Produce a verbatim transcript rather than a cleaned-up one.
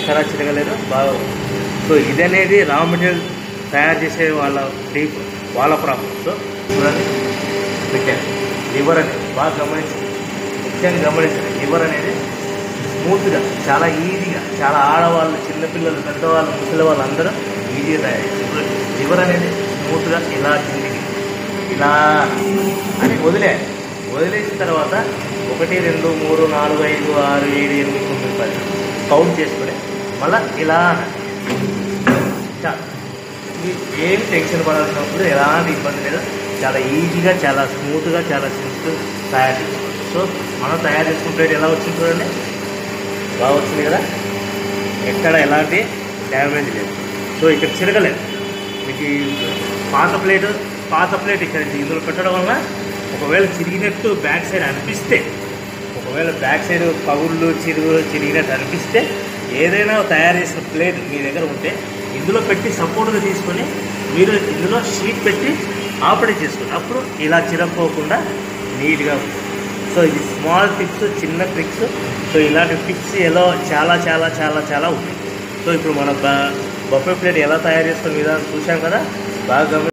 ఎక్కడా చిరగలేదు, బాగా. సో ఇది అనేది రా మెటీరియల్ తయారు చేసే వాళ్ళ డీప్ వాళ్ళ ప్రాబ్లమ్. సో చూడండి పెట్టాను లివర్ అనేది బాగా గమనించండి, ముఖ్యంగా గమనించండి. లివర్ అనేది స్మూత్గా చాలా ఈజీగా, చాలా ఆడవాళ్ళు, చిన్నపిల్లలు, పెద్దవాళ్ళు, ముసలి వాళ్ళు అందరూ ఈజీగా తయారు చేస్తారు. లివర్ అనేది స్మూత్గా ఇలా కిందికి ఇలా అని వదిలేయాలి. వదిలేసిన తర్వాత ఒకటి రెండు మూడు నాలుగు ఐదు ఆరు ఏడు ఎనిమిది తొమ్మిది పది కౌంట్ చేసుకుని మళ్ళీ ఇలా చాలు. ఏమి టెన్షన్ పడాల్సినప్పుడు ఎలాంటి ఇబ్బంది లేదు, చాలా ఈజీగా, చాలా స్మూత్గా, చాలా సింపుల్ తయారు చేసుకోవాలి. సో మనం తయారు చేసుకున్న ప్లేట్ ఎలా వచ్చింది చూడండి, బాగా వచ్చింది కదా, ఎక్కడ ఎలాంటి డ్యామేజ్ లేదు. సో ఇక్కడ చిరగలేదు. మీకు పాత ప్లేట్ పాత ప్లేట్ ఇక్కడ ఇందులో పెట్టడం వల్ల ఒకవేళ చిరిగినట్టు బ్యాక్ సైడ్ అనిపిస్తే, ఒకవేళ బ్యాక్ సైడ్ పగుళ్ళు చిరుగు చిరిగినట్టు అనిపిస్తే, ఏదైనా తయారు చేసిన ప్లేట్ మీ దగ్గర ఉంటే ఇందులో పెట్టి సపోర్ట్గా తీసుకొని మీరు ఇందులో షీట్ పెట్టి ఆపరేట్ చేసుకోండి. అప్పుడు ఇలా చిరగపోకుండా నీట్గా ఉంటుంది. సో ఇది స్మాల్ టిప్స్, చిన్న ట్రిక్స్. సో ఇలాంటి టిప్స్ ఎలా చాలా చాలా చాలా చాలా ఉన్నాయి. సో ఇప్పుడు మన బఫే ప్లేట్ ఎలా తయారు చేస్తాం విధానం చూసాం కదా, బాగా